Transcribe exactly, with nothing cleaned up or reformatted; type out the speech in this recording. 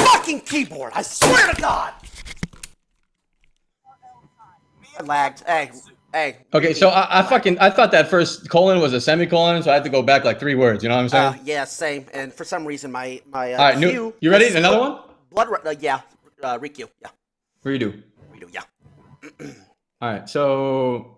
fucking keyboard. I swear to God. I lagged. Hey, hey. Okay, so I, I fucking I thought that first colon was a semicolon, so I had to go back like three words. You know what I'm saying? Uh, yeah, same. And for some reason, my my uh, All right, Q. new, you ready? Another one? Blood. Uh, yeah. Uh, Riku. Yeah. Redo. Redo. Yeah. All right, so